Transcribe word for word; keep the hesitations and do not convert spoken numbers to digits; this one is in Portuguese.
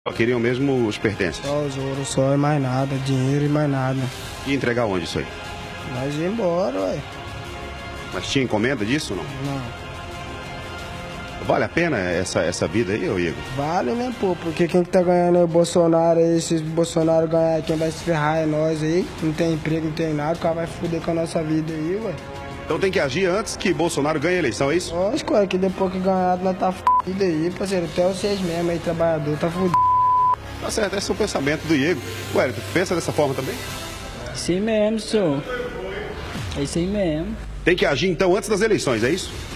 Só queriam mesmo os pertences. Só os ouro, só e mais nada, dinheiro e mais nada. E entregar onde isso aí? Nós ia embora, ué. Mas tinha encomenda disso ou não? Não. Vale a pena essa, essa vida aí, ô Igor? Vale, né, pô? Porque quem que tá ganhando é o Bolsonaro aí. Se o Bolsonaro ganhar, quem vai se ferrar é nós aí. Não tem emprego, não tem nada. O cara vai foder com a nossa vida aí, ué. Então tem que agir antes que Bolsonaro ganhe a eleição, é isso? Lógico, é que depois que ganhar, nós tá fudido aí, parceiro. Até vocês mesmo aí, trabalhador, tá fudido. Tá certo, esse é o pensamento do Igor. Ué, tu pensa dessa forma também? Isso aí mesmo, senhor. É isso aí mesmo. Tem que agir então antes das eleições, é isso?